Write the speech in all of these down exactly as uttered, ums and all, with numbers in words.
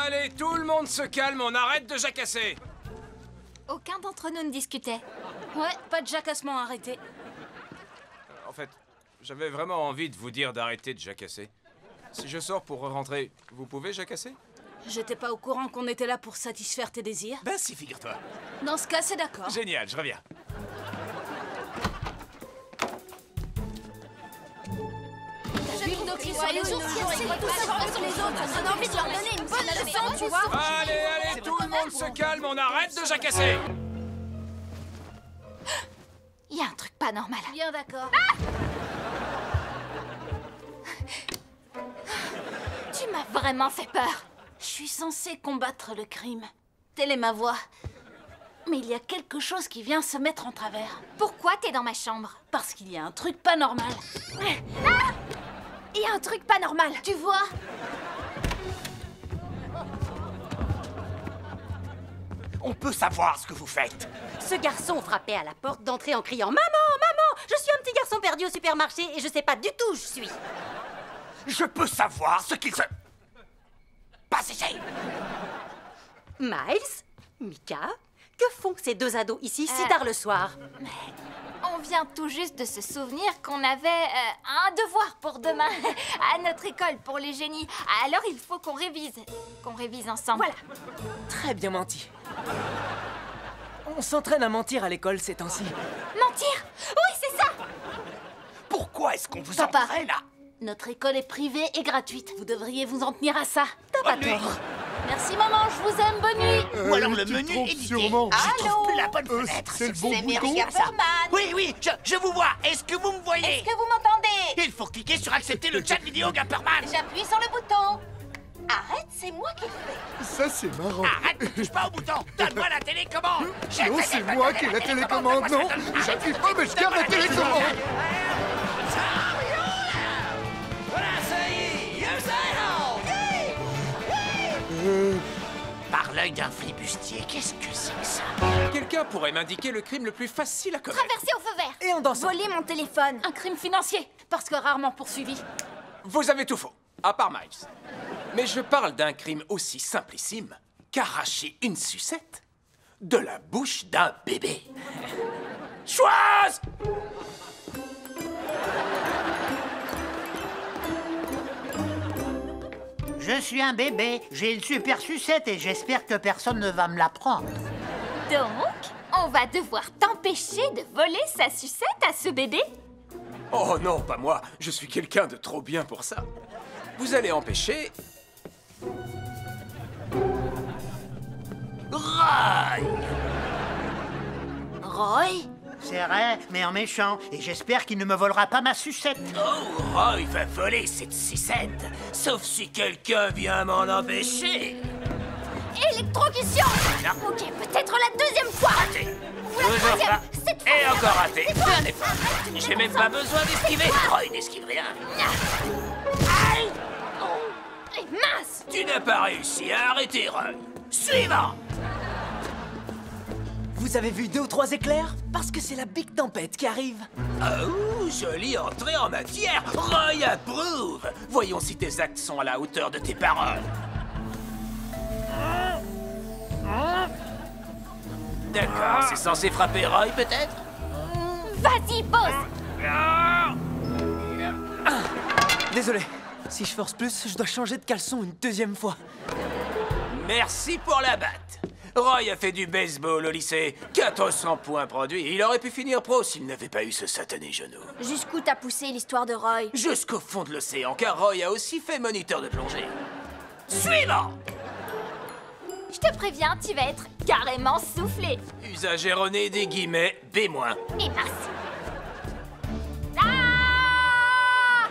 Allez, tout le monde se calme, on arrête de jacasser. Aucun d'entre nous ne discutait. Ouais, pas de jacassement arrêté. En fait, j'avais vraiment envie de vous dire d'arrêter de jacasser. Si je sors pour rentrer, vous pouvez jacasser? J'étais pas au courant qu'on était là pour satisfaire tes désirs. Ben si, figure-toi. Dans ce cas, c'est d'accord. Génial, je reviens. On a envie de leur donner une bonne leçon, tu vois. Allez, allez, tout le monde se calme, on arrête de jacasser. Il y a un truc pas normal. Bien d'accord. Tu m'as vraiment fait peur. Je suis censée combattre le crime. Telle est ma voix. Mais il y a quelque chose qui vient se mettre en travers. Pourquoi t'es dans ma chambre? Parce qu'il y a un truc pas normal. Ah! Il y a un truc pas normal. Tu vois? On peut savoir ce que vous faites. Ce garçon frappait à la porte d'entrée en criant « Maman, maman, je suis un petit garçon perdu au supermarché et je sais pas du tout où je suis. » Je peux savoir ce qu'il se... passe ici. Miles, Mika, que font ces deux ados ici si Euh. tard le soir? On vient tout juste de se souvenir qu'on avait euh, un devoir pour demain à notre école pour les génies. Alors il faut qu'on révise. Qu'on révise ensemble. Voilà. Très bien menti. On s'entraîne à mentir à l'école ces temps-ci. Mentir? Oui, c'est ça! Pourquoi est-ce qu'on vous Papa. entraîne là? Notre école est privée et gratuite. Vous devriez vous en tenir à ça. T'as pas Bonne nuit. tort. Merci maman, je vous aime, bonne nuit. Ou alors le tu te menu trompes édité. sûrement. Je trouve Allô plus la bonne Euh, fenêtre. c'est le bon C'est bouton. Mary Gafferman. Oui, oui, je, je vous vois. Est-ce que vous me voyez? Est-ce que vous m'entendez? Il faut cliquer sur accepter le chat vidéo Gapperman. J'appuie sur le bouton. Arrête, c'est moi qui le fais. Ça, c'est marrant. Arrête, ne touche pas au bouton. Donne-moi la télécommande. Non, c'est moi qui ai la télécommande, non. J'appuie pas, mais je garde la télécommande. Par l'œil d'un flibustier, qu'est-ce que c'est que ça? Quelqu'un pourrait m'indiquer le crime le plus facile à commettre? Traverser au feu vert. Et en dansant. Voler mon téléphone. Un crime financier, parce que rarement poursuivi. Vous avez tout faux, à part Miles. Mais je parle d'un crime aussi simplissime qu'arracher une sucette de la bouche d'un bébé. Choise! Je suis un bébé, j'ai une super sucette et j'espère que personne ne va me la prendre. Donc, on va devoir t'empêcher de voler sa sucette à ce bébé? Oh non, pas moi. Je suis quelqu'un de trop bien pour ça. Vous allez empêcher... Roy! Roy? C'est vrai, mais en méchant, et j'espère qu'il ne me volera pas ma sucette. Oh, Roy va voler cette sucette, sauf si quelqu'un vient m'en empêcher. Électrocution! Non. Ok, peut-être la deuxième fois! Raté. Ou la Toujours troisième! pas. Cette fois! Et encore raté. Cette fois. Fais un effort. Arrête, J'ai même pas besoin d'esquiver. Roy n'esquive rien. Aïe! Oh, et mince! Tu n'as pas réussi à arrêter Roy. Suivant. Vous avez vu deux ou trois éclairs? Parce que c'est la big tempête qui arrive. Oh, jolie entrée en matière. Roy approuve. Voyons si tes actes sont à la hauteur de tes paroles. D'accord, c'est censé frapper Roy, peut-être? Vas-y, pose! Désolé. Si je force plus, je dois changer de caleçon une deuxième fois. Merci pour la batte. Roy a fait du baseball au lycée. quatre cents points produits. Il aurait pu finir pro s'il n'avait pas eu ce satané genou. Jusqu'où t'as poussé l'histoire de Roy? Jusqu'au fond de l'océan, car Roy a aussi fait moniteur de plongée. Suivant! Je te préviens, tu vas être carrément soufflé. Usage erroné des guillemets, B-. Et mince. Ah!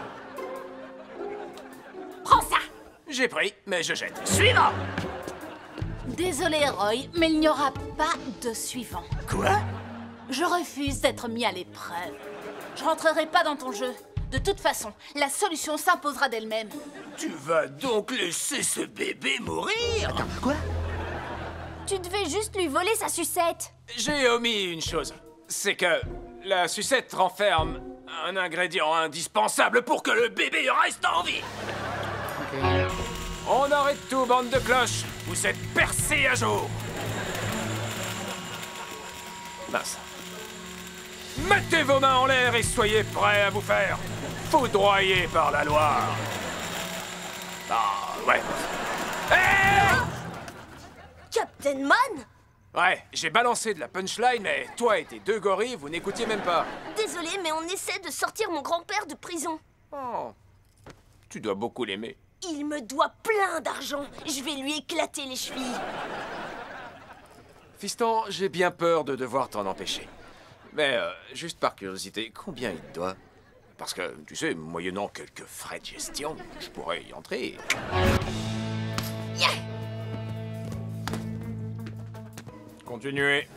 Prends ça! J'ai pris, mais je jette. Suivant! Désolé, Roy, mais il n'y aura pas de suivant. Quoi? Je refuse d'être mis à l'épreuve. Je rentrerai pas dans ton jeu. De toute façon, la solution s'imposera d'elle-même. Tu vas donc laisser ce bébé mourir? Quoi? Tu devais juste lui voler sa sucette. J'ai omis une chose. C'est que la sucette renferme un ingrédient indispensable pour que le bébé reste en vie. On arrête Arrête tout, bande de cloches! Vous êtes percés à jour! Mince. Mettez vos mains en l'air et soyez prêts à vous faire foudroyer par la loi. Ah, ouais. Hé! Captain Man? Ouais, j'ai balancé de la punchline, mais toi et tes deux gorilles, vous n'écoutiez même pas. Désolé, mais on essaie de sortir mon grand-père de prison. Oh. Tu dois beaucoup l'aimer. Il me doit plein d'argent. Je vais lui éclater les chevilles. Fiston, j'ai bien peur de devoir t'en empêcher. Mais, euh, juste par curiosité, combien il te doit? Parce que, tu sais, moyennant quelques frais de gestion, je pourrais y entrer. Yeah! Continuez.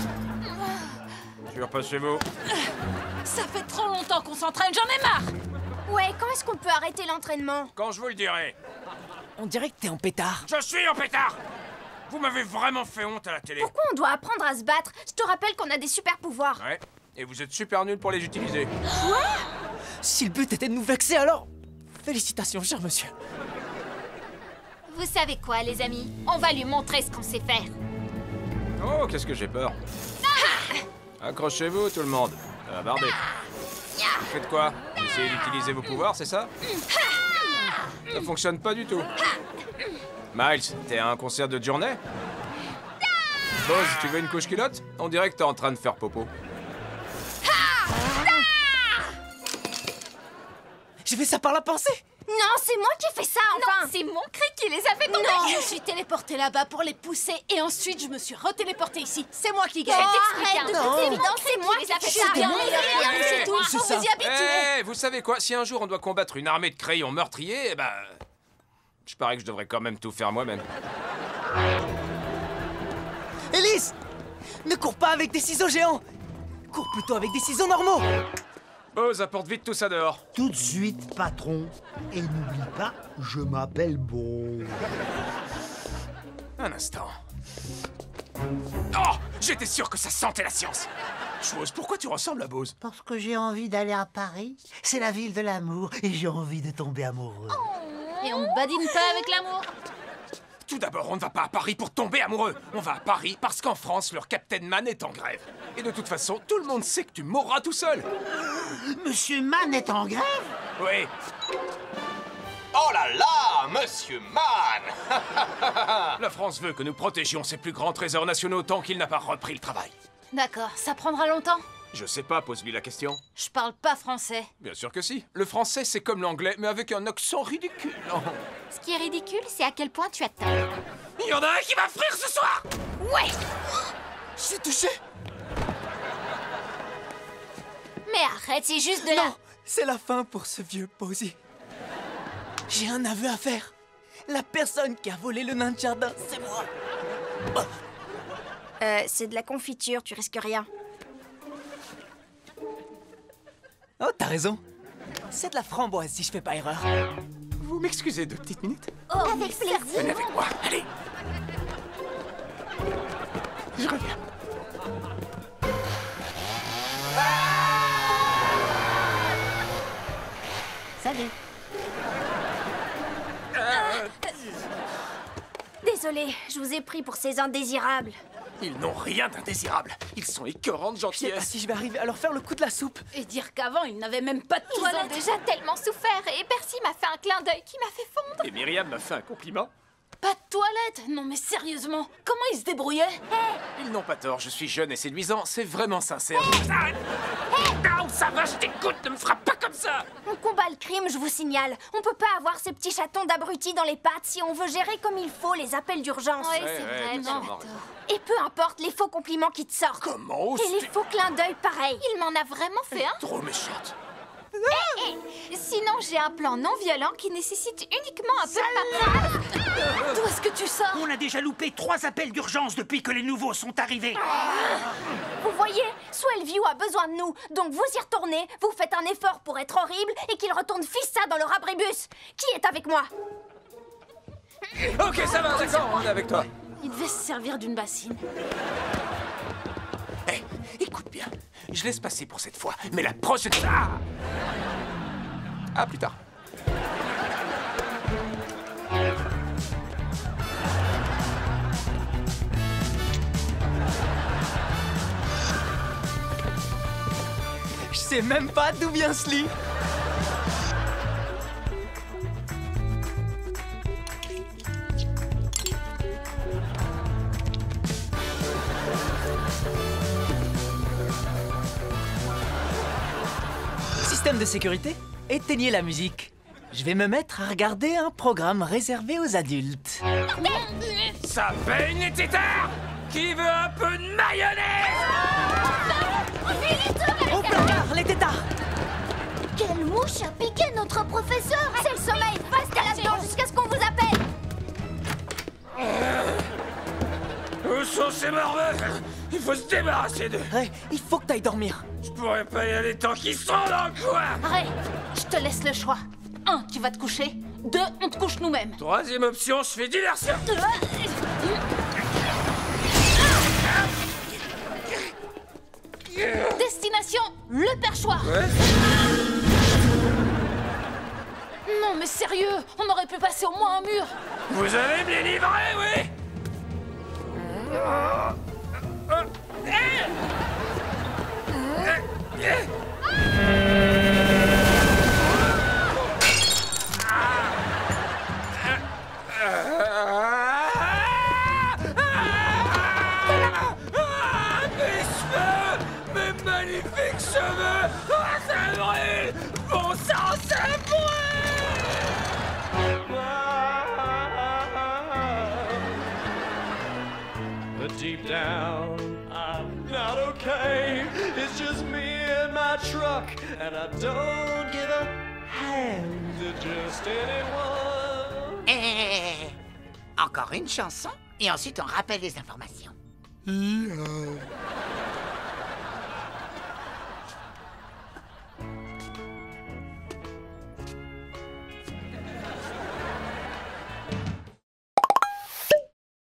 Sûr, passez-vous. Ça fait trop longtemps qu'on s'entraîne, j'en ai marre! Ouais, quand est-ce qu'on peut arrêter l'entraînement? Quand je vous le dirai. On dirait que t'es en pétard. Je suis en pétard! Vous m'avez vraiment fait honte à la télé. Pourquoi on doit apprendre à se battre? Je te rappelle qu'on a des super pouvoirs. Ouais, et vous êtes super nuls pour les utiliser. Si le but était de nous vexer, alors... Félicitations, cher monsieur. Vous savez quoi, les amis? On va lui montrer ce qu'on sait faire. Oh, qu'est-ce que j'ai peur. Accrochez-vous, tout le monde. Ça va barder. Vous faites quoi? Vous essayez d'utiliser vos pouvoirs, c'est ça? Ça fonctionne pas du tout. Miles, t'es à un concert de journée? Buzz, tu veux une couche culotte? On dirait que t'es en train de faire popo. J'ai fait ça par la pensée. Non, c'est moi qui ai fait ça, enfin! Non, c'est mon cri qui les a fait tomber! Non, je me suis téléportée là-bas pour les pousser et ensuite je me suis retéléportée ici. C'est moi qui gagne. Je vais t'expliquer un de truc, toute c'est évidence, évident, c'est moi qui les a fait ça! C'est bien, Hey, c'est tout, il c'est faut ça. vous y habituer. Eh, vous savez quoi? Si un jour on doit combattre une armée de crayons meurtriers, eh ben... Je parie que je devrais quand même tout faire moi-même. Elise, ne cours pas avec des ciseaux géants. Cours plutôt avec des ciseaux normaux. Buzz, apporte vite tout ça dehors. Tout de suite, patron. Et n'oublie pas, je m'appelle Bo. Un instant. Oh! J'étais sûr que ça sentait la science! Chose, pourquoi tu ressembles à Buzz? Parce que j'ai envie d'aller à Paris. C'est la ville de l'amour et j'ai envie de tomber amoureux. Et on badine pas avec l'amour. Tout d'abord, on ne va pas à Paris pour tomber amoureux. On va à Paris parce qu'en France, leur Captain Man est en grève. Et de toute façon, tout le monde sait que tu mourras tout seul. Monsieur Mann est en grève? Oui. Oh là là, Monsieur Mann! La France veut que nous protégions ses plus grands trésors nationaux tant qu'il n'a pas repris le travail. D'accord, ça prendra longtemps. Je sais pas, pose-lui la question. Je parle pas français. Bien sûr que si. Le français, c'est comme l'anglais, mais avec un accent ridicule. Oh. Ce qui est ridicule, c'est à quel point tu as tort. Il y en a un qui va frire ce soir! Ouais! J'ai touché. Mais arrête, c'est juste de la... Non, c'est la fin pour ce vieux Posy. J'ai un aveu à faire. La personne qui a volé le nain de jardin, c'est moi. Oh. Euh, c'est de la confiture, tu risques rien. Oh, t'as raison. C'est de la framboise si je fais pas erreur. Vous m'excusez deux petites minutes? Oh, avec plaisir! Venez avec moi, allez! Je reviens. Salut. Désolé, je vous ai pris pour ces indésirables. Ils n'ont rien d'indésirable. Ils sont écœurants de Je sais pas gentillesse. si je vais arriver à leur faire le coup de la soupe. Et dire qu'avant, ils n'avaient même pas de Ils ont toilette. déjà tellement souffert et Percy m'a fait un clin d'œil qui m'a fait fondre. Et Myriam m'a fait un compliment. Pas de toilette. Non mais sérieusement, comment ils se débrouillaient? Ils n'ont pas tort, je suis jeune et séduisant, c'est vraiment sincère. Arrête! Ah, ça va, je t'écoute, ne me frappe pas comme ça! On combat le crime, je vous signale. On peut pas avoir ces petits chatons d'abrutis dans les pattes si on veut gérer comme il faut les appels d'urgence. Oui, Ouais, c'est ouais, vrai, totalement non. raison. Et peu importe les faux compliments qui te sortent. Comment Et les oses-tu? faux clins d'œil pareil. Il m'en a vraiment fait un. Trop méchante. Sinon, j'ai un plan non violent qui nécessite uniquement un peu de paperasse. D'où est-ce que tu sors? On a déjà loupé trois appels d'urgence depuis que les nouveaux sont arrivés. Vous voyez, Swellview a besoin de nous. Donc vous y retournez, vous faites un effort pour être horrible et qu'il retourne fissa dans leur abribus. Qui est avec moi? Ok, ça va, d'accord, on est avec toi. Il devait se servir d'une bassine. Hé, écoute bien. Je laisse passer pour cette fois, mais la prochaine... Ah, ah plus tard. sais même pas d'où vient ce lit. Système de sécurité, éteignez la musique. Je vais me mettre à regarder un programme réservé aux adultes. Ça baigne les tétards! Qui veut un peu de mayonnaise? Au placard, les tétards! Quelle mouche a piqué notre professeur? C'est le sommeil. Restez là-dedans jusqu'à ce qu'on vous appelle. Où sont ces morveux? Il faut se débarrasser d'eux. Ray, il faut que t'ailles dormir. Je pourrais pas y aller tant qu'ils sont dans le coin. Ray, je te laisse le choix. Un, tu vas te coucher. Deux, on te couche nous-mêmes. Troisième option, je fais diversion. Destination, le perchoir. Ouais. Non mais sérieux, on aurait pu passer au moins un mur. Vous allez me les livrer, oui? Mes cheveux! Mes magnifiques cheveux! Ah, ça brûle! Bon sang, ça But deep down, I'm not okay. It's just me and my truck, and I don't give a hand to just anyone. Eh, encore une chanson, et ensuite on rappelle les informations. I, euh,